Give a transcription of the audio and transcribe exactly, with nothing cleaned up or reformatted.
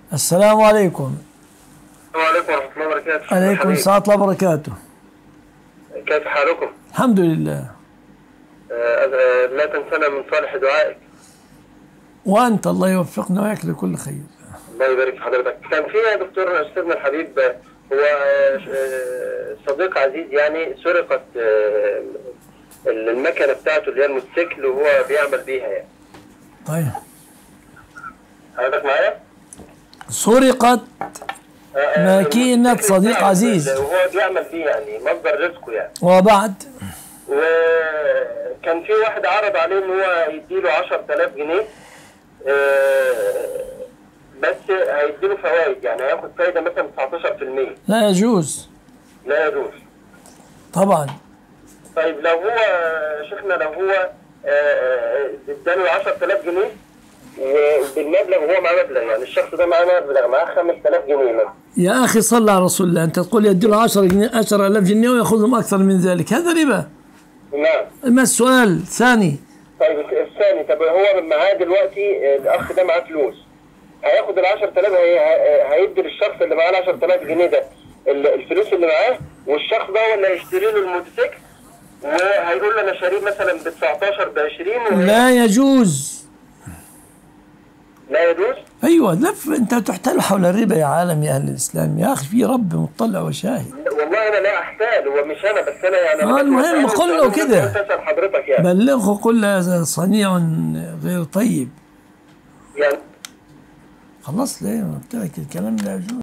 السلام عليكم. وعليكم ورحمة الله وبركاته. عليكم السلام ورحمة الله وبركاته. كيف حالكم؟ الحمد لله. آه لا تنسنا من صالح دعائك. وأنت الله يوفقنا وياك لكل خير. الله يبارك في حضرتك. كان في يا دكتور أستاذنا الحبيب، هو صديق عزيز يعني سرقت المكنة بتاعته اللي هي الموتوسيكل وهو بيعمل بيها يعني. طيب. حضرتك معايا؟ سرقت ماكينة صديق عزيز وهو بيعمل بيه يعني مصدر رزقه يعني. وبعد وكان في واحد عرض عليه ان هو يديله عشرة آلاف جنيه، بس هيديله فوائد، يعني هياخد فايدة مثلا تسعتاشر في المية. لا يجوز. لا يجوز طبعا. طيب لو هو شيخنا لو هو اداله عشرة آلاف جنيه وبالمبلغ وهو معاه مبلغ، يعني الشخص ده معاه مبلغ معاه خمسة آلاف جنيه مثلا. يا اخي صلى على رسول الله، انت تقول يدي له عشرة جنيه عشرة آلاف جنيه وياخذهم اكثر من ذلك، هذا ربا. نعم. ما السؤال الثاني؟ طيب الثاني، طب هو معاه دلوقتي الاخ ده معاه فلوس، هياخد ال عشرة آلاف، هيدي للشخص اللي معاه ال عشرة آلاف جنيه ده الفلوس اللي معاه، والشخص ده هو اللي هيشتري له الموتوسيكل وهيقول له انا شاريه مثلا ب تسعتاشر ب عشرين. لا يجوز. لا يجوز؟ ايوه، لف انت تحتال حول الربا يا عالم يا اهل الاسلام يا اخي، في رب مطلع وشاهد. والله انا لا احتال، هو مش انا بس انا يعني اه المهم قل له كده، حضرتك يعني بلغه قل هذا صنيع غير طيب يعني. خلاص ليه قلت لك الكلام لا يجوز.